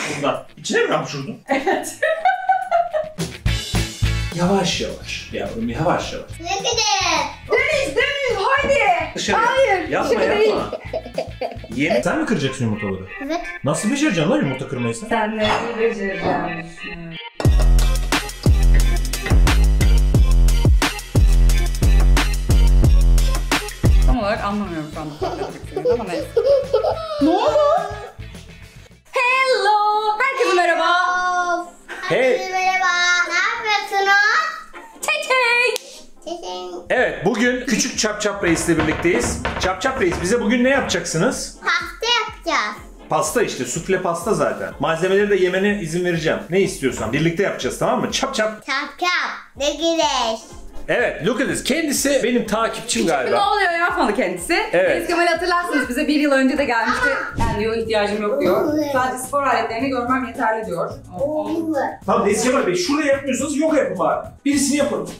bundan. İçine mi hapşurdun? Evet. Yavaş yavaş yavrum, yavaş yavaş. Ne kadar? Deniz haydi. Dışarı. Hayır. Yapma dışarı değil. Yeni. Sen mi kıracaksın yumurtaları? Evet. Nasıl becereceksin lan yumurta kırmayı sen? Sen ne becereceksin? Tam olarak anlamıyorum şu anda. Ama neyse. Ne oldu? Hello. Herkese merhaba. Of. Hey. Herkese merhaba. Ne yapıyorsunuz? Çekek. Sesin Evet, bugün küçük Çap Reis'le birlikteyiz. Çap Reis, bize bugün ne yapacaksınız? pasta yapacağız. Pasta işte, sufle pasta zaten. Malzemeleri de yemene izin vereceğim. Ne istiyorsan birlikte yapacağız, tamam mı? Çap. Çap çap. Ne güneş. Evet, look at this. Kendisi benim takipçim Ne galiba. oluyor yapmadı kendisi. Evet. Deniz Kemal'i hatırlarsınız, bize 1 yıl önce de gelmişti. Ben diyor ihtiyacım yok diyor. Sadece spor aletlerini görmem yeterli diyor. Tamam Deniz Kemal Bey, şurada yapmıyorsanız yoga yapın bari. Birisini yapın.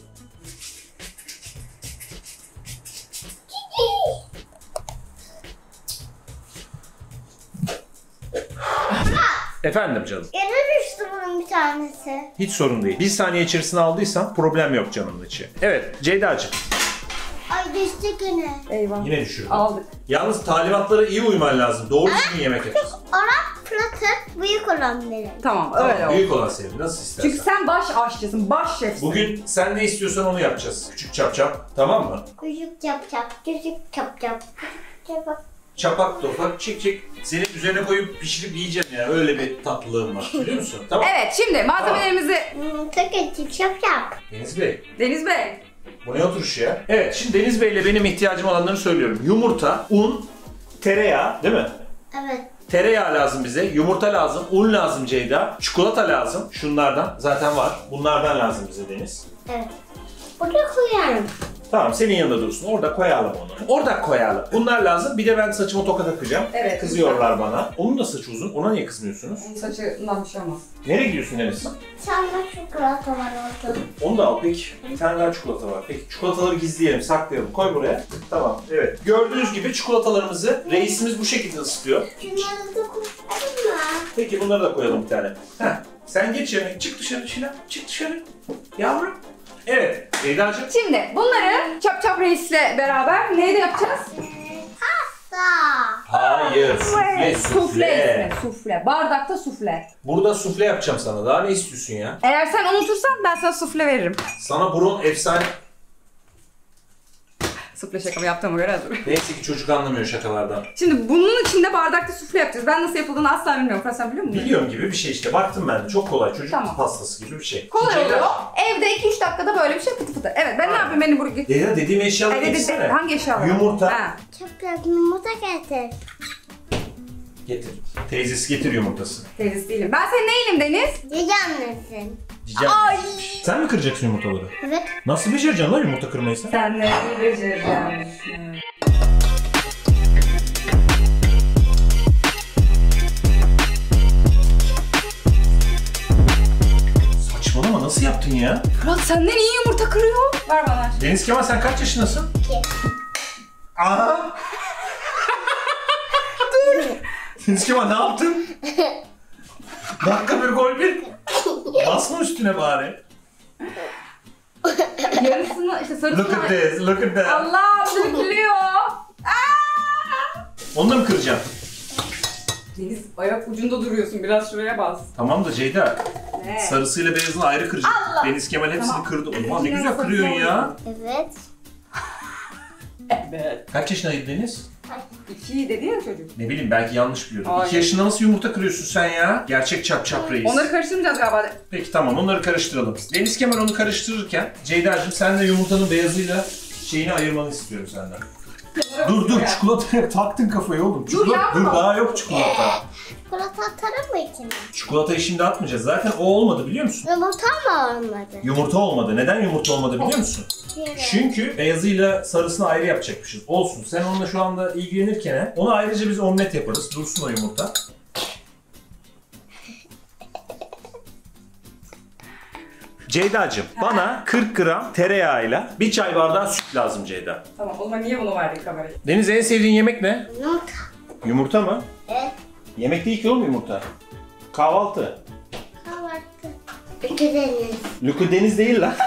Efendim canım. Yere düştü bunun bir tanesi. Hiç sorun değil. 1 saniye içerisine aldıysan problem yok canımın içi. Evet, Ceyda'cığım. Ay düştü yine. Eyvah. Yine düşürdüm. Aldık. Yalnız talimatlara iyi uyman lazım. Doğru düzgün yemek yapacaksın. Arap fırlatır, büyük olan benim. Tamam, Tamam, öyle oldu. büyük olan senin. Nasıl istersen. Çünkü sen baş aşçısın, baş şefsin. Bugün sen ne istiyorsan onu yapacağız. Küçük çap. Tamam mı? Küçük çap çap, küçük çap çap. Küçük çap. Çapak topak çek. Senin üzerine koyup pişirip yiyeceğim ya. Öyle bir tatlılığım var. Biliyor musun? Tamam. Evet, şimdi malzemelerimizi... Çok küçük çap çap. Deniz Bey. Deniz Bey. Bu ne oturuş ya? Evet, şimdi Deniz Bey ile benim ihtiyacım olanları söylüyorum. Yumurta, un, tereyağı değil mi? Evet. Tereyağı lazım bize, yumurta lazım, un lazım Ceyda, çikolata lazım. Şunlardan zaten var. Bunlardan lazım bize Deniz. Evet. Burada koyarım. Tamam, senin yanında dursun. Orada koyalım onu. Orada koyalım. Bunlar lazım. Bir de ben saçıma toka takacağım. Evet. Kızıyorlar bana. Onun da saçı uzun. Ona niye kızmıyorsunuz? Onun saçından bir şey olmaz. Nereye gidiyorsun Deniz? Çamla çikolata var orada. Onu da al peki. Bir tane daha çikolata var. Peki çikolataları gizleyelim, saklayalım. Koy buraya. Tamam, evet. Gördüğünüz gibi çikolatalarımızı reisimiz bu şekilde ısıtıyor. Şunları da koyalım mı? Peki bunları da koyalım bir tane. Heh. Sen geç yerine. Çık dışarı Şila. Çık dışarı. Yavrum. Evet. Ceyda'cığım. Şimdi bunları Çap Reis'le beraber neyle yapacağız? Pasta. Hayır. Sufle. Sufle. Sufle. Bardakta sufle. Burada sufle yapacağım sana. Daha ne istiyorsun ya? Eğer sen unutursan ben sana sufle veririm. Sana burun efsane... Sufle şakamı yaptığıma göre hazır. Neyse ki çocuk anlamıyor şakalardan. Şimdi bunun içinde bardakta sufle yapacağız. Ben nasıl yapıldığını asla bilmiyorum. Sen biliyor musun? Biliyorum gibi bir şey işte. Baktım ben de. Çok kolay. Çocuk Tamam. pastası gibi bir şey. Kolay Ceyda- oluyor. Evde 2-3 dakikada böyle bir şey fıtı fıtı. Evet, ben ne yapayım, beni buraya git. Ceyda dediğim eşyaları getirsene. Hangi eşyalar? Yumurta. Ha. Çok güzel yumurta getir. Getir. Teyzesi getir yumurtasını. Teyzesi değilim. Ben senin neyim Deniz? Yiyeceğim. Cicem. Ay. Sen mi kıracaksın yumurtaları? Evet. Nasıl becereceksin lan yumurta kırmayı sen? Sen ne becereceksin? Saçmalama, nasıl yaptın ya? Fırat senden iyi yumurta kırıyor. Ver bana. Deniz Kemal sen kaç yaşındasın? 2. Aha! Dur! Deniz Kemal ne yaptın? Dakika bir gol bir. Basma üstüne bari. Yarısını işte sarısını... Look at this, look at that. Allah dökülüyor. Onu da mı kıracağım? Deniz ayak ucunda duruyorsun, biraz şuraya bas. Tamam da Ceyda, Ne? sarısıyla beyazını ayrı kıracağım. Allah! Deniz Kemal hepsini Tamam. kırdı. Ulan ne Yine güzel sarı kırıyorsun ya. Evet. Evet. Kaç yaşındaydın Deniz? 2 dedi ya çocuk. Ne bileyim, belki yanlış biliyordum. Hayır. 2 yaşında nasıl yumurta kırıyorsun sen ya? Gerçek Çap Reis. Onları karıştırmayacağız galiba. Peki tamam, onları karıştıralım. Deniz Kemal onu karıştırırken Ceyda'cığım sen de yumurtanın beyazıyla şeyini ayırmanı istiyorum senden. Dur çikolataya taktın kafayı oğlum. Dur daha yok çikolata. Çikolata atarım mı içine? Çikolatayı şimdi atmayacağız. Zaten o olmadı biliyor musun? Yumurta mı olmadı? Yumurta olmadı. Neden yumurta olmadı biliyor musun? Çünkü Çünkü beyazıyla sarısını ayrı yapacakmışız. Olsun. Sen onunla şu anda ilgilenirken onu ayrıca biz omlet yaparız. Dursun o yumurta. Ceyda'cığım bana 40 gram tereyağıyla bir çay bardağı süt lazım Ceyda. Tamam, o zaman niye bunu verdik kamerayı? Deniz en sevdiğin yemek ne? yumurta. Yumurta mı? Evet. Yemek değil ki oğlum yumurta. Kahvaltı. Kahvaltı. Deniz. Luku Deniz değil lan.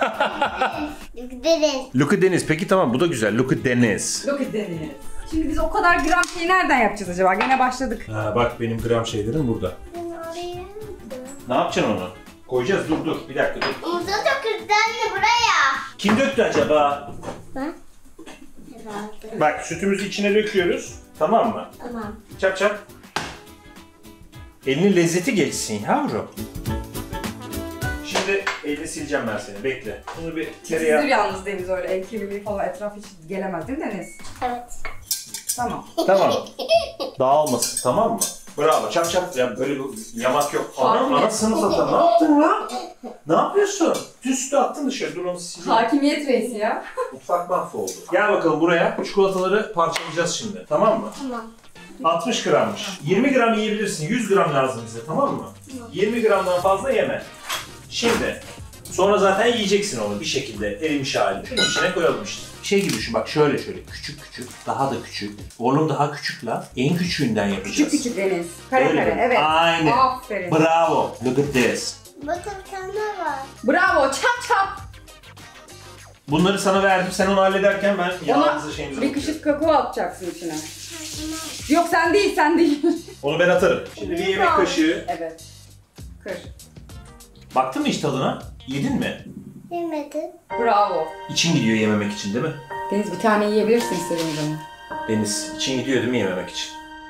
Deniz. Luku Deniz. Peki tamam bu da güzel. Luku Deniz. Look at Deniz. Şimdi biz o kadar gram şeyi nereden yapacağız acaba? Gene başladık. Ha bak benim gram şeylerim burada. Ben oraya. Ne yapacaksın onu? Koyacağız. Dur. Bir dakika dur. Burada da kırtlarla buraya. Kim döktü acaba? Ben. Herhalde. Bak sütümüzü içine döküyoruz. Tamam mı? Tamam. Çap çap. Elinin lezzeti geçsin yavrum. Şimdi elini sileceğim ben seni. Bekle. Bunu bir Titizdir tereyağı... yalnız Deniz öyle. El kirliliği falan etraf hiç gelemez değil mi Deniz? Evet. Tamam. Tamam. Dağılmasın tamam mı? Bravo. Çap çap. Ya böyle bir yamak yok. Anasını satın. Ne yaptın lan? Ne yapıyorsun? Sütü attın dışarı. Dur onu sileyim. Hakimiyet reisi ya. Mutfak mahvoldu. Gel bakalım buraya. Çikolataları parçalayacağız şimdi. Tamam mı? Tamam. 60 grammış. 20 gram yiyebilirsin. 100 gram lazım bize tamam mı? 20 gramdan fazla yeme. Şimdi sonra zaten yiyeceksin onu bir şekilde erimiş halini. Şunun içine koyalım işte. Şey gibi düşün bak şöyle küçük daha da küçük. Oğlum daha küçük la. En küçüğünden yapacağız. Küçük küçük Deniz. Kare Öyle kare mi? evet. Aynen. Aferin. Bravo. Look at this. Bakın kendi var. Bravo çap çap. Bunları sana verdim. Sen onu hallederken ben Ona yağımızı şeyimize bir bakıyorum. kaşık kakao atacaksın içine. Yok sen değil sen değil. Onu ben atarım. Şimdi bir yemek kaşığı. Evet. Kır. Baktın mı hiç tadına? Yedin mi? Yemedi. Bravo. İçin gidiyor yememek için değil mi? Deniz bir tane yiyebilirsin istediğin zaman. Deniz için gidiyor değil mi yememek için?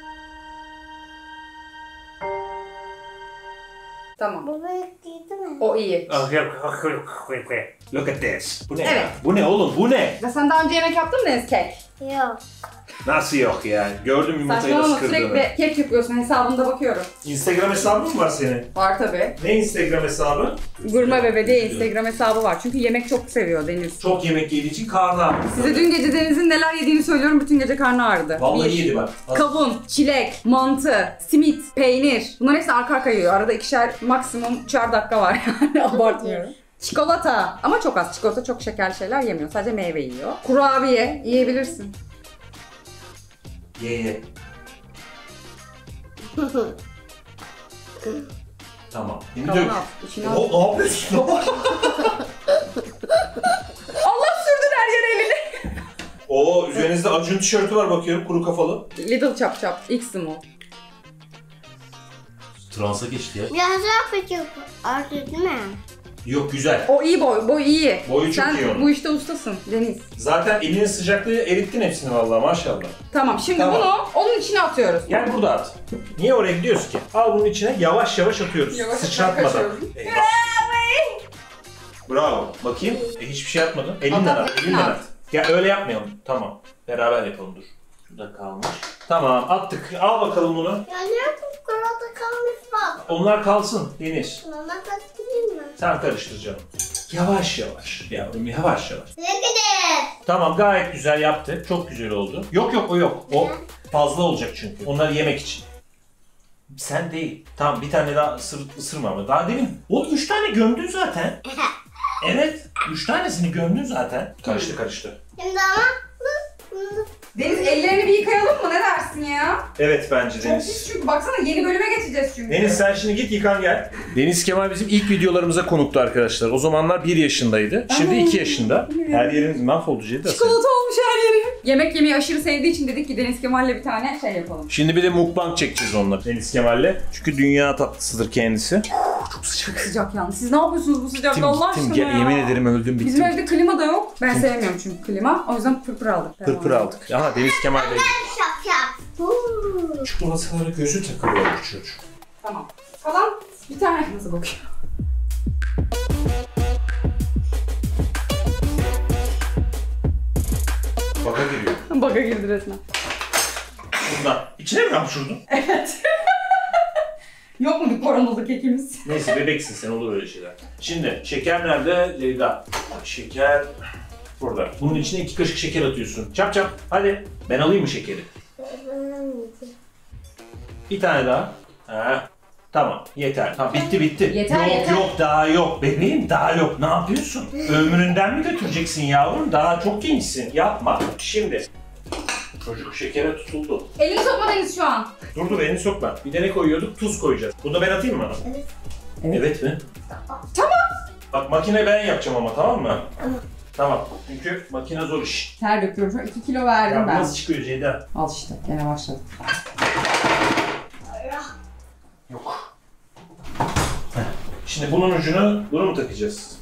Tamam. Bu büyük değil mi? O iyi. Look at this. Bu ne Evet. ya? Bu ne oğlum? Bu ne? Ya sen daha önce yemek yaptın mı Deniz kek? Yok. Nasıl yok ya? Gördüm yumurtayı nasıl Saçmalama kırdığını. sürekli kek yapıyorsun hesabında bakıyorum. Instagram hesabın mı var senin? Var tabi. Ne Instagram hesabı? Gurme Bebe diye Instagram hesabı var. Çünkü yemek çok seviyor Deniz. Çok yemek yediği için karnı ağrıyor. Size dün gece Deniz'in neler yediğini söylüyorum. Bütün gece karnı ağrıdı. Vallahi Bir, yedi bak. Kavun, çilek, mantı, simit, peynir. Bunların hepsi arka arkaya yiyor. Arada ikişer maksimum 3'er dakika var yani abartmıyorum. Çikolata. Ama çok az. Çikolata çok şekerli şeyler yemiyor. Sadece meyve yiyor. Kurabiye yiyebilirsin. Ye. Tamam. Şimdi Kavun dök. al. İçine al. O ne yapıyorsun? Allah sürdün her yere elini. Oo üzerinizde Acun tişörtü var bakıyorum kuru kafalı. Little Chop Chop. X small. Transa geçti ya. Biraz daha küçük. Artık değil mi? Yok güzel. O iyi boy. Boy iyi. Boyu çok Sen iyi onun. bu işte ustasın Deniz. Zaten elinin sıcaklığı erittin hepsini vallahi maşallah. Tamam şimdi Tamam. bunu onun içine atıyoruz. Gel burada at. Niye oraya gidiyoruz ki? Al bunun içine yavaş yavaş atıyoruz. Yavaş Sıçratmadan. kaçıyoruz. Eyvah. Bravo. Bakayım. Hiçbir şey atmadın. Elinden At, at. at, Elinden at. at. Ya öyle yapmayalım. Tamam. Beraber yapalım dur. Şurada kalmış. Tamam attık. Al bakalım bunu. Ya ne çikolata kalmış bak. Onlar kalsın Deniz. Mama katlayayım mı? Sen karıştır canım. Yavaş yavaş. Yavrum yavaş yavaş. Ne kadar? Tamam gayet güzel yaptı. Çok güzel oldu. Yok o yok. O fazla olacak çünkü. Onları yemek için. Sen değil. Tamam bir tane daha ısırma ama. Daha demin. O 3 tane gömdün zaten. Evet. 3 tanesini gömdün zaten. Karıştı. Şimdi ama Deniz ellerini bir yıkayalım mı? Ne dersin ya? Evet bence Çok Deniz. pis çünkü baksana yeni bölüme geçeceğiz çünkü. Deniz sen şimdi git yıkan gel. Deniz Kemal bizim ilk videolarımıza konuktu arkadaşlar. O zamanlar 1 yaşındaydı. Şimdi 2 yaşında. Her yerimiz mahvoldu Ceyda. Çikolata olmuş her yeri. Yemek yemeyi aşırı sevdiği için dedik ki Deniz Kemal'le bir tane şey yapalım. Şimdi bir de mukbang çekeceğiz onunla Deniz Kemal'le. Çünkü dünya tatlısıdır kendisi. Çok sıcak. Sıcak yalnız. Siz ne yapıyorsunuz bu sıcakta Tim, Allah Tim, aşkına gel, ya? yemin ederim öldüm bittim. Bizim evde klima da yok. Ben sevmiyorum çünkü klima. O yüzden pırpır aldık. Pırpır aldık. Aha Deniz Kemal'le. şap şap. Çikolatalara gözü takılıyor bu çocuk. Tamam. Kalan bir tane nasıl bakıyor? Baka giriyor. Baga girdi resmen. Bundan. İçine mi hapşurdun? Evet. Yok mu bir koronalı kekimiz? Neyse bebeksin sen olur öyle şeyler. Şimdi şeker nerede? Leyla. Şeker burada. Bunun içine 2 kaşık şeker atıyorsun. Çap çap. Hadi. Ben alayım mı şekeri? Bir tane daha. Ha. Tamam yeter. Tamam bitti. Yeter, yok yeter. yok daha yok. Bebeğim daha yok. Ne yapıyorsun? Ömründen mi götüreceksin yavrum? Daha çok gençsin. Yapma. Şimdi Çocuk şekere tutuldu. Elini sokma Deniz şu an. Dur elini sokma. Bir de ne koyuyorduk? Tuz koyacağız. Bunu da ben atayım mı? Evet. Evet mi? Tamam. Bak makine ben yapacağım ama tamam mı? Tamam. Tamam. Çünkü makine zor iş. Ter döküyorum. Şu an 2 kilo verdim Ya bu ben. nasıl çıkıyor Ceyda? Al işte. Gene başladık. Yok. Heh. Şimdi bunun ucunu bunu mu takacağız?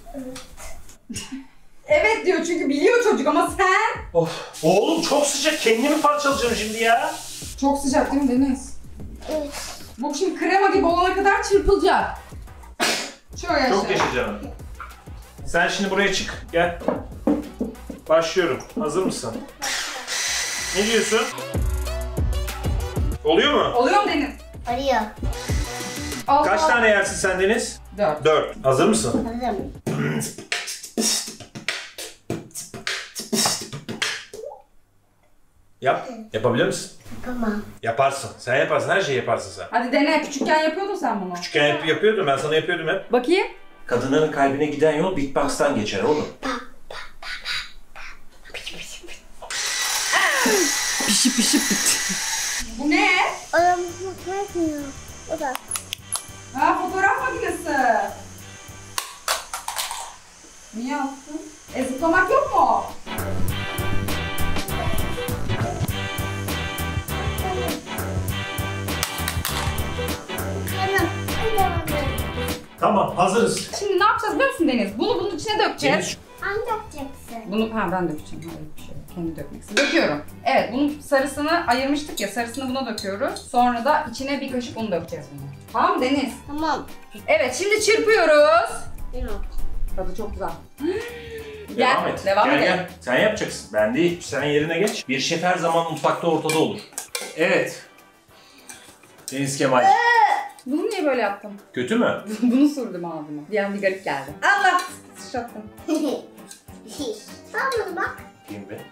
Evet diyor çünkü biliyor çocuk ama sen... Of. Oğlum çok sıcak. Kendimi parçalayacağım şimdi ya. Çok sıcak değil mi Deniz? Evet. Bu şimdi krema gibi olana kadar çırpılacak. Şöyle Çok yaşa canım. Sen şimdi buraya çık. Gel. Başlıyorum. Hazır mısın? Ne diyorsun? Oluyor mu? Oluyor mu Deniz? Arıyor. Allah. Kaç tane yersin sen Deniz? 4. 4. Hazır mısın? Hazırım. Yap. Yapabilir misin? Yapamam. Yaparsın. Sen yaparsın. Her şeyi yaparsın sen. Hadi dene. Küçükken yapıyordun sen bunu. Küçükken hep yapıyordum. Ben sana yapıyordum hep. Bakayım. Kadınların kalbine giden yol beatbox'tan geçer oğlum. Pişi pişi pişi. Bu ne? Aramızı bırakmıyor. O da. Ha, fotoğraf makinesi. Niye yaptın? Zıplamak yok mu? Tamam. Hazırız. Şimdi ne yapacağız biliyor musun Deniz? Bunu bunun içine dökeceğiz. Deniz, Hangi yapacaksın? Bunu ben dökeceğim. Hayır bir şey yok. Kendi dökmek istiyorum. Döküyorum. Evet bunun sarısını ayırmıştık ya. Sarısını buna döküyoruz. Sonra da içine bir kaşık un dökeceğiz bunu. Tamam mı Deniz? Tamam. Evet şimdi çırpıyoruz. Yok. Tadı çok güzel. devam et. Devam gel, edelim. gel. Sen yapacaksın. Ben değil. Sen yerine geç. Bir şef her zaman mutfakta ortada olur. Evet. Deniz Kemal. Bunu niye böyle yaptım? Kötü mü? Bunu sürdüm ağzıma. Bir an bir garip geldi. Allah! Sıçrattım. Tamam bak. Kim be?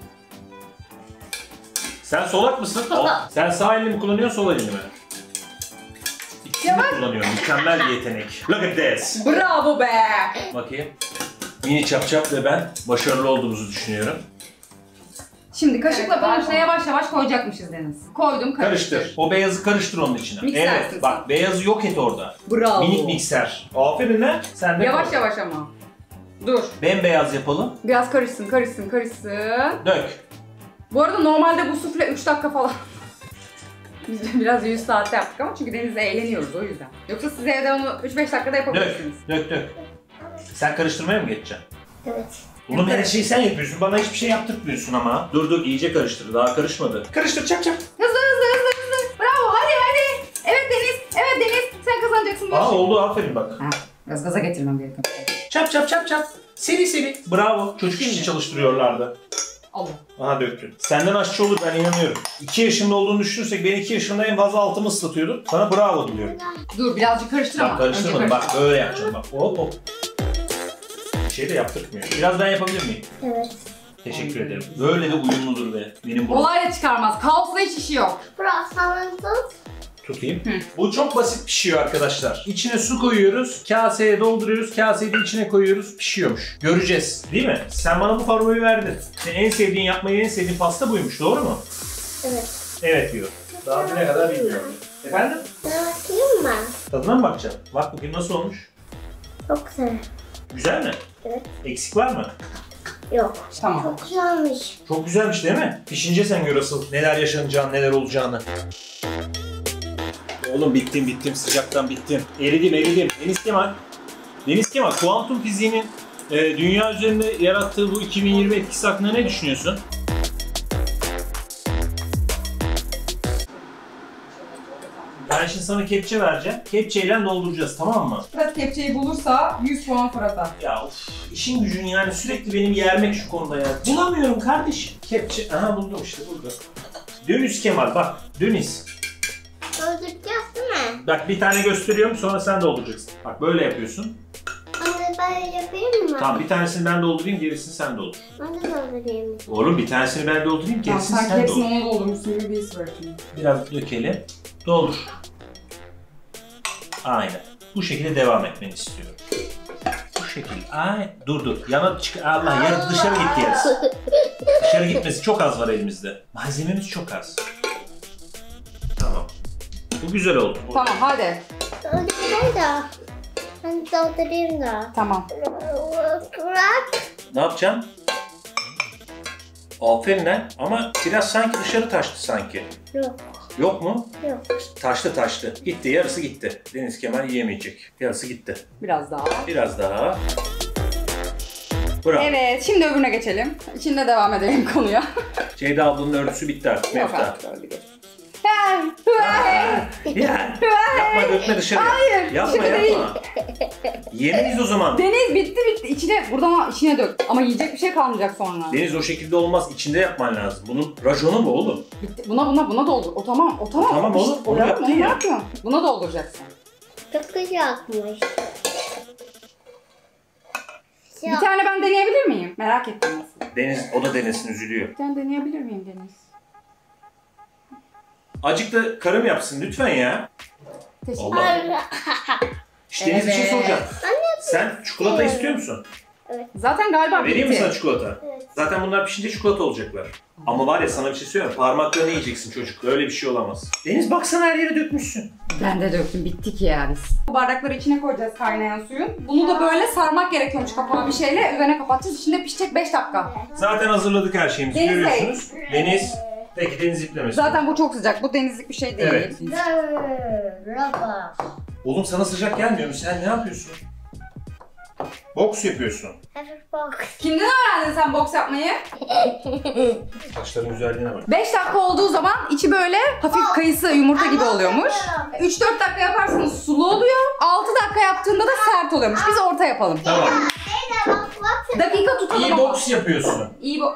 Sen solak mısın? Sen sağ elini mi kullanıyorsun, sol elini mi? İkisini Yavaş. kullanıyorum. Mükemmel bir yetenek. Look at this. Bravo be! Bakayım. Mini çapçap ve ben başarılı olduğumuzu düşünüyorum. Şimdi kaşıkla bunun içine yavaş yavaş koyacakmışız Deniz. Koydum Karıştır. O beyazı karıştır onun içine. Miksersin Evet. sen. Bak beyazı yok et orada. Bravo. Minik mikser. Aferin lan. Sen de Yavaş koy. yavaş ama. Dur. Bembeyaz yapalım. Biraz karışsın, karışsın, karışsın. Dök. Bu arada normalde bu sufle 3 dakika falan. Biz de biraz 100 saatte yaptık ama çünkü Deniz'le eğleniyoruz o yüzden. Yoksa siz evde onu 3-5 dakikada Dök. yapabilirsiniz. Dök. Sen karıştırmaya mı geçeceksin? Evet. Oğlum her şeyi sen yapıyorsun. Bana hiçbir şey yaptırtmıyorsun ama. Dur iyice karıştır. Daha karışmadı. Karıştır çap. Hızlı. Bravo hadi. Evet Deniz. Sen kazanacaksın bu Aa işi. oldu aferin bak. Ha, biraz gaza getirmem gerekiyor. Çap. Seri. Bravo. Çocuk işçi çalıştırıyorlardı. Allah. Aha döktün. Senden aşçı olur ben inanıyorum. 2 yaşında olduğunu düşünürsek ben 2 yaşında en fazla altımı ıslatıyordum. Sana bravo diliyorum. Dur birazcık karıştır ama. Bak karıştırmadım. Önce Bak böyle yapacağım bak. Hop. Bir şey de yaptırtmıyor. Biraz ben yapabilir miyim? Evet. Teşekkür ederim. Böyle de uyumludur be. Benim bu. Olay da çıkarmaz. Kaosla hiç işi yok. Burası tut. Tutayım. Hı. Bu çok basit pişiyor arkadaşlar. İçine su koyuyoruz, kaseye dolduruyoruz, kaseyi de içine koyuyoruz, pişiyormuş. Göreceğiz. Değil mi? Sen bana bu formayı verdin. Senin en sevdiğin pasta buymuş, doğru mu? Evet. Evet diyor. Daha ne kadar bilmiyorum. Efendim? Ben bakayım mı? Tadına mı bakacağım? Bak bakayım nasıl olmuş? Çok güzel. Güzel mi? Evet. Eksik var mı? Yok. Tamam. Çok güzelmiş. Çok güzelmiş değil mi? Pişince sen gör asıl neler yaşanacağını, neler olacağını. Oğlum bittim. Sıcaktan bittim. Eridim. Deniz Kemal, kuantum fiziğinin dünya üzerinde yarattığı bu 2020 etkisi hakkında ne düşünüyorsun? Ben şimdi sana kepçe vereceğim. Kepçeyle dolduracağız, tamam mı? Fırat kepçeyi bulursa 100 puan Fırat'a. Ya of, işin gücün yani sürekli benim yermek şu konuda ya. Bulamıyorum kardeşim. Kepçe, aha buldum işte burada. Deniz Kemal bak, Deniz. Dolduracağız değil mi? Bak bir tane gösteriyorum sonra sen dolduracaksın. Bak böyle yapıyorsun. Anne ben yapayım mı? Tamam bir tanesini ben doldurayım gerisini sen doldur. Ben de doldurayım. Oğlum bir tanesini ben doldurayım Tamam, gerisini sanki sen hepsini doldur. ona doldurmuşsun gibi bir his var şimdi. Biraz dökelim. Doldur. Aynen. Bu şekilde devam etmeni istiyorum. Bu şekilde. Ay dur. Yana çık. Allah yarı dışarı gitti yarısı. Dışarı gitmesi çok az var elimizde. Malzememiz çok az. Tamam. Bu güzel oldu. Tamam hadi. Doldurayım da. Ben doldurayım da. Tamam. Bırak. Ne yapacaksın? Aferin lan. Ama biraz sanki dışarı taştı sanki. Yok. Yok mu? Yok. Taştı. Gitti, yarısı gitti. Deniz Kemal yiyemeyecek. Yarısı gitti. Biraz daha. Biraz daha. Bravo. Evet, şimdi öbürüne geçelim. İçinde devam edelim konuya. Ceyda ablanın örtüsü bitti artık. Yok Mefta. artık öyle değil. Ya, yapma dökme dışarıya. Hayır, Yapma şimdi değil. Yemeyiz o zaman. Deniz bitti. İçine, buradan içine dök. Ama yiyecek bir şey kalmayacak sonra. Deniz o şekilde olmaz. İçinde yapman lazım. Bunun rajonu mu oğlum? Bitti. Buna doldur. O tamam. Tamam oğlum, İşte, onu yaptın ya. Ne yapıyorsun? Buna dolduracaksın. Çok sıcakmış. Bir tane ben deneyebilir miyim? Merak ettim nasıl. Deniz o da denesin, üzülüyor. Bir tane deneyebilir miyim Deniz? Acık da karım yapsın lütfen ya. Teşekkür Allah. ederim. İşte Deniz bir şey Evet. soracağım. Sen çikolata istiyor musun? Zaten galiba Vereyim mi bitti. sana çikolata? Evet. Zaten bunlar pişince çikolata olacaklar. Ama var ya sana bir şey söyleyeyim mi? Parmaklarını yiyeceksin çocuk. Öyle bir şey olamaz. Deniz baksana her yere dökmüşsün. Ben de döktüm. Bittik ya biz. Bu bardakları içine koyacağız kaynayan suyun. Bunu da böyle sarmak gerekiyormuş kapalı bir şeyle. Üzerine kapatacağız. İçinde pişecek 5 dakika. Zaten hazırladık her şeyimizi, Deniz görüyorsunuz. Deniz. Peki Deniz iplemesin. Zaten bu çok sıcak. Bu denizlik bir şey değil. Evet. Merhaba. Oğlum sana sıcak gelmiyor mu? Sen ne yapıyorsun? Boks yapıyorsun. Hafif bak. Kimden öğrendin sen boks yapmayı? Saçların güzelliğine bak. 5 dakika olduğu zaman içi böyle hafif kayısı yumurta gibi oluyormuş. 3-4 dakika yaparsanız sulu oluyor. 6 dakika yaptığında da sert oluyormuş. Biz orta yapalım. Tamam. Dakika tutalım İyi ama. boks yapıyorsun. İyi bu.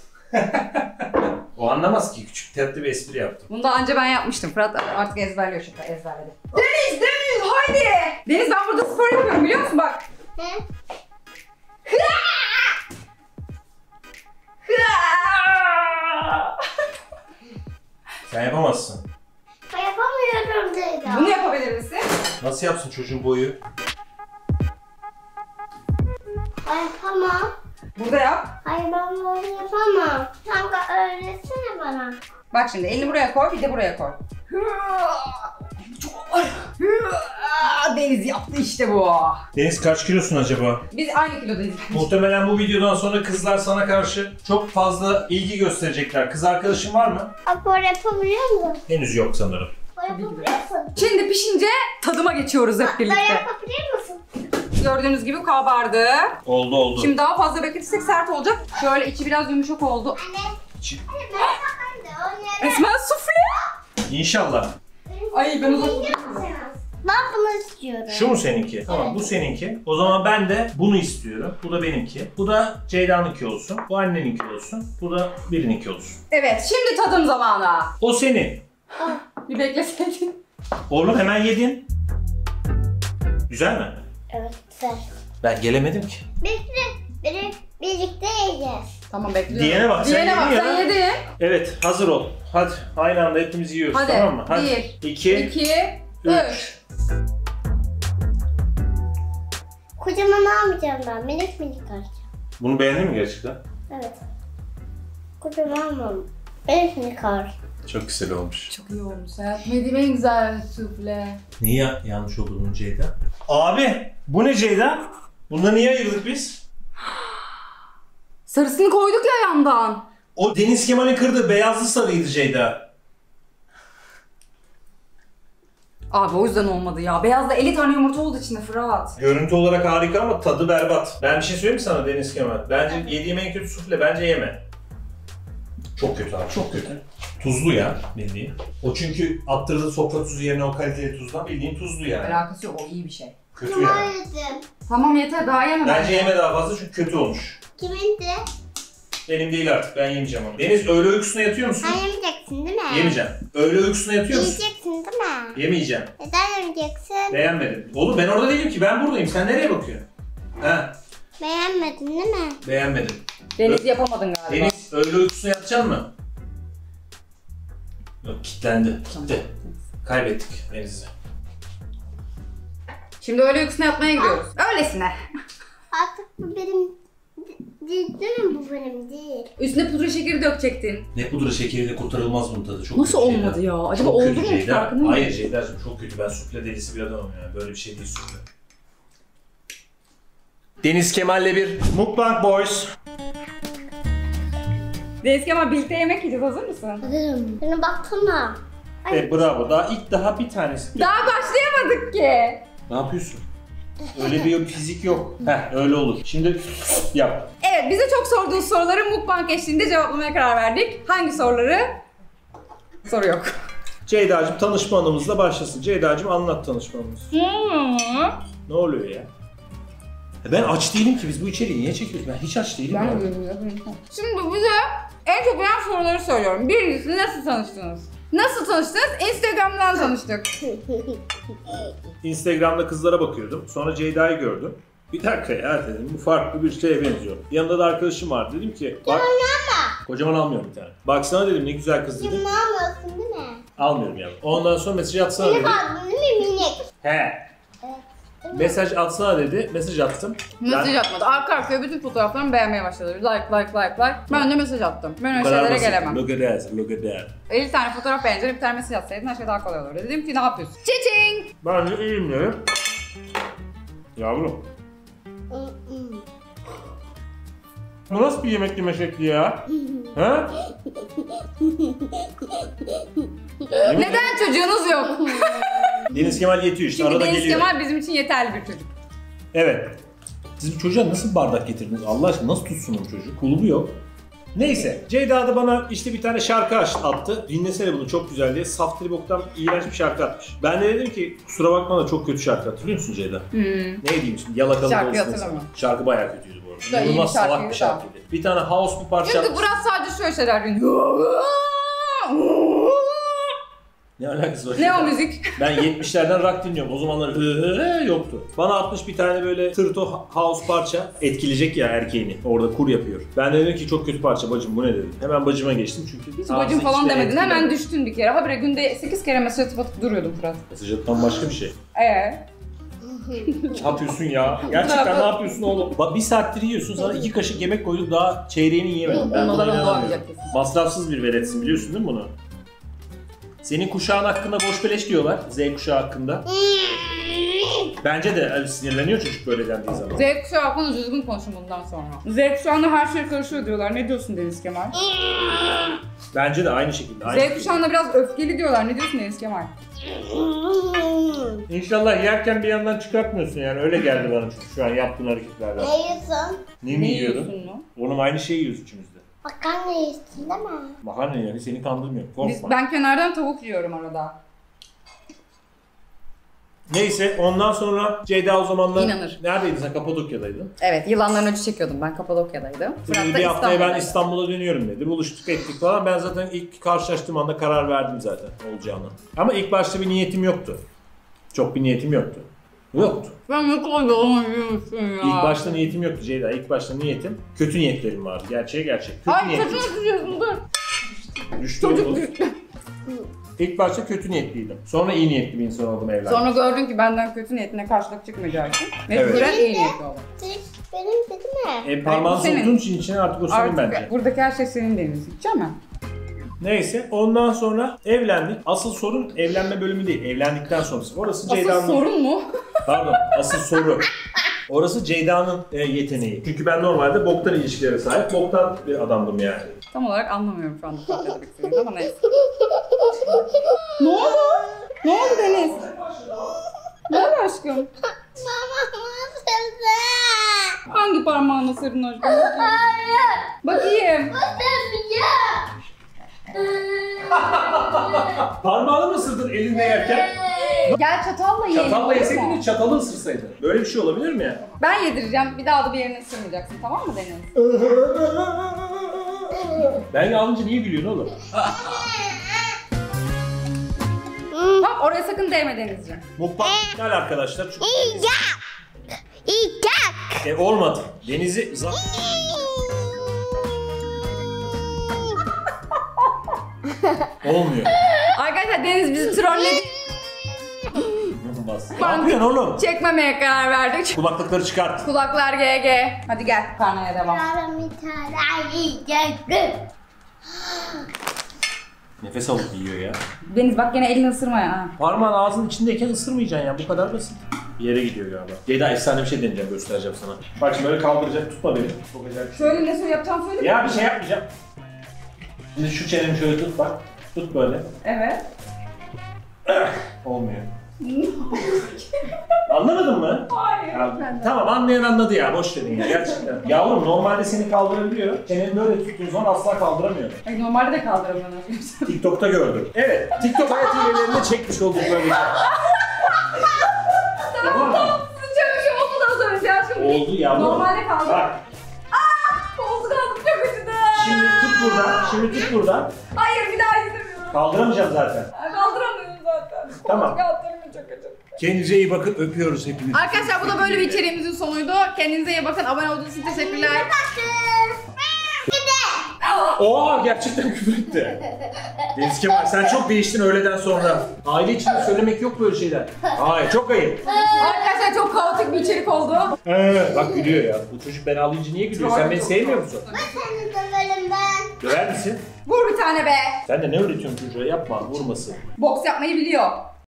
O anlamaz ki. Küçük tatlı bir espri yaptım. Bunu daha önce ben yapmıştım. Fırat artık ezberliyor şaka. Ezberledi. Deniz haydi. Deniz ben burada spor yapıyorum biliyor musun bak. He? Sen yapamazsın. Ben yapamıyorum Zeyda. Bunu yapabilir misin? Nasıl yapsın çocuğun boyu? Ben yapamam. Burada yap. Hayır ben bunu yapamam. Kanka öğretsene bana. Bak şimdi elini buraya koy bir de buraya koy. Deniz yaptı işte bu. Deniz kaç kilosun acaba? Biz aynı kilodayız. Muhtemelen bu videodan sonra kızlar sana karşı çok fazla ilgi gösterecekler. Kız arkadaşın var mı? Spor yapabiliyor musun? Henüz yok sanırım. Spor yapabiliyor musun? Şimdi pişince tadıma geçiyoruz hep Ben birlikte. yapabiliyor musun? Gördüğünüz gibi kabardı. Oldu. Şimdi daha fazla bekletirsek sert olacak. Şöyle içi biraz yumuşak oldu. Anne. İçi- Anne ben yapayım da o yere. Resmen sufle. İnşallah. Ay ben uzak. Ben bunu istiyorum. Şu mu seninki? Tamam bu seninki. O zaman ben de bunu istiyorum. Bu da benimki. Bu da Ceyda'nınki olsun. Bu anneninki olsun. Bu da birininki olsun. Evet şimdi tadım zamanı. O senin. Bir bekleseydin. Oğlum hemen yedin. Güzel mi? Evet güzel. Ben gelemedim ki. Birlikte yiyeceğiz. Tamam bekliyorum. Diyene bak, sen Diyene bak yedin sen ya. yedin. Evet hazır ol. Hadi aynı anda hepimiz yiyoruz Hadi, tamam mı? Hadi. 1, 2, 2, 3. Kocaman almayacağım ben. Minik minik alacağım. Bunu beğendin mi gerçekten? Evet. Kocaman almam. Minik minik al. Çok güzel olmuş. Çok iyi olmuş. Hayatım yediğim en güzel sufle. Niye yanlış oldu bunun Ceyda? Abi bu ne Ceyda? Bunları niye ayırdık biz? Sarısını koyduk ya yandan. O Deniz Kemal'in kırdığı beyazlı sarıydı Ceyda. Abi o yüzden olmadı ya. Beyazda 50 tane yumurta oldu içinde Fırat. Görüntü olarak harika ama tadı berbat. Ben bir şey söyleyeyim mi sana Deniz Kemal? Bence yediğim en kötü sufle, bence yeme. Çok kötü abi, çok kötü. Tuzlu ya bildiğin. O çünkü attırdığı sofra tuzu yerine o kaliteli tuzdan bildiğin tuzlu yani. Alakası yok, o iyi bir şey. Kötü Kocaman yani. yedim. Tamam yeter, daha yeme. Bence yeme daha fazla çünkü kötü olmuş. Kimindi? Benim değil artık, ben yemeyeceğim onu. Deniz öğle uykusuna yatıyor musun? Sen yemeyeceksin değil mi? Yemeyeceğim. Öğle uykusuna yatıyor musun? Yiyeceksin değil mi? Yemeyeceğim. Neden yemeyeceksin? Beğenmedim. Oğlum ben orada değilim ki, ben buradayım. Sen nereye bakıyorsun? Ha, Beğenmedin değil mi? beğenmedim. Deniz yapamadın galiba. Deniz öğle uykusuna yatacaksın mı? Yok, kilitlendi. Gitti. Kaybettik Deniz'i. Şimdi öğle uykusuna yatmaya gidiyoruz. Öylesine. Artık bu benim Değil mi? Bu benim değil. Üstüne pudra şekeri dökecektin. Ne pudra şekeriyle kurtarılmaz bunun tadı. Çok Nasıl kötü olmadı Ceyda. ya? Acaba Çok oldu kötü mu? Ceyda. Farkında mıyım? Hayır Ceyda'cığım çok kötü. Ben sufle delisi bir adamım yani. Böyle bir şey değil sufle. Deniz Kemal'le bir Mukbang Boys. Deniz Kemal birlikte yemek yiyeceğiz. Hazır mısın? Hazırım. Şuna baksana. Bravo. Daha bir tanesi. Daha başlayamadık ki. Ne yapıyorsun? Öyle bir fizik yok. Öyle olur. Şimdi yap. Evet, bize çok sorduğunuz soruları mukbang eşliğinde cevaplamaya karar verdik. Hangi soruları? Soru yok. Ceyda'cığım tanışma anımızla başlasın. Ceyda'cığım anlat tanışma anımızı. Ne oluyor ya? Ben aç değilim ki, biz bu içeriği niye çekiyoruz? Ben hiç aç değilim. ya. Şimdi bize en çok gelen soruları söylüyorum. Birincisi nasıl tanıştınız? Nasıl tanıştınız? Instagram'dan tanıştık. Instagram'da kızlara bakıyordum. Sonra Ceyda'yı gördüm. Bir dakika ya dedim, bu farklı bir şeye benziyor. Yanında da arkadaşım var, dedim ki bak. Kocaman almıyorum bir tane. Baksana dedim, ne güzel kız dedim. Bunu almıyorsun değil mi? Almıyorum yani. Ondan sonra mesaj atsana Benim dedi. aldın değil mi minik? He. Mesaj atsana dedi. Mesaj attım. Mesaj atmadı. Arka arkaya bütün fotoğraflarımı beğenmeye başladı. Like. Ben de mesaj attım. Ben öyle şeylere gelemem. Look at that, look at that. 50 tane fotoğraf beğeneceğim, bir tane mesaj atsaydın her şey daha kolay olurdu. Dedim ki ne yapıyorsun? Çiçing! Ben de iyiyim dedim. Yavrum. Bu nasıl bir yemek yeme şekli ya? He? Neden çocuğunuz yok? Deniz Kemal yetiyor işte, Çünkü arada Deniz geliyor. Kemal bizim için yeterli bir çocuk. Evet. Siz bu çocuğa nasıl bardak getirdiniz? Allah aşkına nasıl tutsun o çocuk? Kulubu yok. Neyse, Ceyda da bana işte bir tane şarkı attı. Dinlesene bunu, çok güzel diye. Saf Tribok'tan iğrenç bir şarkı atmış. Ben de dedim ki kusura bakma da çok kötü şarkı, hatırlıyor musun Ceyda? Ne diyeyim şimdi, yalakalık Şarkıyı olsun. hatırlamıyorum. Şarkı bayağı kötüydü bu arada. Da iyi bir İnanılmaz salak şarkıydı bir da. şarkıydı. Bir tane house bir parça Çünkü atmış. Burak sadece şöyle şeyler dinliyor. Ne alakası var? Ne o müzik? Ben 70'lerden rock dinliyorum. O zamanlar yoktu. Bana atmış bir tane böyle tırto house parça. Etkileyecek ya erkeğini. Orada kur yapıyor. Ben de dedim ki çok kötü parça bacım, bu ne dedim. Hemen bacıma geçtim çünkü. Hiç bacım falan demedin. Hemen düştün bir kere. Habire günde 8 kere mesaj atıp duruyordum Fırat. Mesaj atman başka bir şey. Ne yapıyorsun ya? Gerçekten ne yapıyorsun oğlum? Bak bir saattir yiyorsun, sana 2 kaşık yemek koyduk, daha çeyreğini yiyemedim. Ben buna Onlara inanamıyorum. doğamayacak kesin. Masrafsız bir veletsin, biliyorsun değil mi bunu? Senin kuşağın hakkında boş beleş diyorlar. Z kuşağı hakkında. Bence de sinirleniyor çocuk böyle dendiği zaman. Z kuşağı hakkında düzgün konuşun bundan sonra. Z kuşağında her şey karışıyor diyorlar. Ne diyorsun Deniz Kemal? Bence de aynı şekilde. Z kuşağında biraz öfkeli diyorlar. Ne diyorsun Deniz Kemal? İnşallah yerken bir yandan çıkartmıyorsun yani, öyle geldi bana çünkü şu an yaptığın hareketlerden. Ne yiyorsun? Ne mi yiyordun? mu? Oğlum aynı şeyi yiyoruz ikimiz de. Makarna yiyorsun değil mi? Makarna yani, seni kandırmıyorum, korkma. Ben kenardan tavuk yiyorum arada. Neyse, ondan sonra Ceyda o zamanlar İnanır. neredeydin sen? Kapadokya'daydın. Evet, yıllardan önce çekiyordum. Ben Kapadokya'daydım. Fırat da Bir haftaya ben İstanbul'daydı. İstanbul'a dönüyorum dedi. Buluştuk ettik falan. Ben zaten ilk karşılaştığım anda karar verdim zaten olacağını. Ama ilk başta bir niyetim yoktu. Çok bir niyetim yoktu. Yoktu. Ben ne kadar yalan yiyorsun ya. İlk başta niyetim yoktu Ceyda. İlk başta niyetim, kötü niyetlerim vardı. Gerçeğe gerçek. Kötü Ay niyetli. saçını tutuyorsun dur. Düştü Çocuk oğlum. düştü. İlk başta kötü niyetliydim. Sonra iyi niyetli bir insan oldum evlendim. Sonra gördün ki benden kötü niyetine karşılık çıkmayacağı için. Mecburen Evet. iyi niyetli oldum. Benim değil mi? Parmağını senin. soktuğun için içine artık o senin Artık bence. buradaki her şey senin Deniz. Gideceğim mi? Neyse, ondan sonra evlendik. Asıl sorun evlenme bölümü değil. Evlendikten sonrası. Orası Asıl Ceyda'nın... sorun mu? Pardon, asıl soru. Orası Ceyda'nın yeteneği. Çünkü ben normalde boktan ilişkilere sahip, boktan bir adamdım yani. Tam olarak anlamıyorum şu anda tatlı demek istediğini ama neyse. Ne oldu? Ne oldu Deniz? Ne oldu aşkım? Mama nasıldı? Hangi parmağına sarın aşkım? Bakayım. Parmağını mı ısırdın elinde yerken? Gel çatalla yiyelim. Çatalla olur yeseydin mu? de çatalı ısırsaydın. Böyle bir şey olabilir mi ya? Ben yedireceğim. Bir daha da bir yerine ısırmayacaksın, tamam mı Deniz? Ben alınca niye gülüyorsun oğlum? Hop, oraya sakın değme Denizciğim. Mukbang iptal arkadaşlar çünkü İyicak. olmadı. Deniz'i olmuyor. Arkadaşlar Deniz bizi trolledi. İnanılmaz. Ne yapıyorsun oğlum? Çekmemeye karar verdik. Kulaklıkları çıkart. Kulaklar GG. Hadi gel karnaya devam. Yarın bir tane yiyecektim. Nefes alıp yiyor ya. Deniz bak gene elini ısırma ya. Parmağın ağzının içindeyken ısırmayacaksın ya. Bu kadar basit. Bir yere gidiyor galiba. Ceyda efsane bir şey deneyeceğim, göstereceğim sana. Bak şimdi böyle kaldıracak, tutma beni. Çok acayip bir şey. Şöyle ne yapacağım söyle. Ya bir şey yapmayacağım. Şimdi şu çenemi şöyle tut bak. Tut böyle. Evet. Olmuyor. Anlamadın mı? Hayır. Ya, tamam anlayan anladı ya, boş verin ya gerçekten. Yavrum normalde seni kaldırabiliyor. Çeneni böyle tuttuğun zaman asla kaldıramıyor. Ay, normalde de kaldıramıyorum. TikTok'ta gördüm. Evet, TikTok hayat hilelerinde çekmiş olduk böyle bir şey. Tamam mı? Sıcak bir şey oldu da az önce aşkım. Oldu yavrum. Normalde kaldı. Bak, Koltuk aldım çok acıdı. şimdi tut buradan, şimdi tut buradan. Hayır bir daha gidemiyorum. Kaldıramayacağım zaten. Kaldıramıyorum zaten. Tamam. Koltuk altlarım çok acıdı. Kendinize iyi bakın, öpüyoruz hepinizi. Arkadaşlar bu da böyle bir içeriğimizin sonuydu. Kendinize iyi bakın. Abone olduğunuz için teşekkürler. Oha gerçekten küfür etti. Deniz Kemal sen çok değiştin öğleden sonra. Aile içinde söylemek yok böyle şeyler. Hayır çok ayıp. Arkadaşlar çok kaotik bir içerik oldu. Bak gülüyor ya. Bu çocuk ben ağlayınca niye gülüyor? Sen beni sevmiyor musun? Seni döverim ben. Döver misin? Vur bir tane be. Sen de ne öğretiyorsun çocuğa? Yapma, vurmasın. Boks yapmayı biliyor.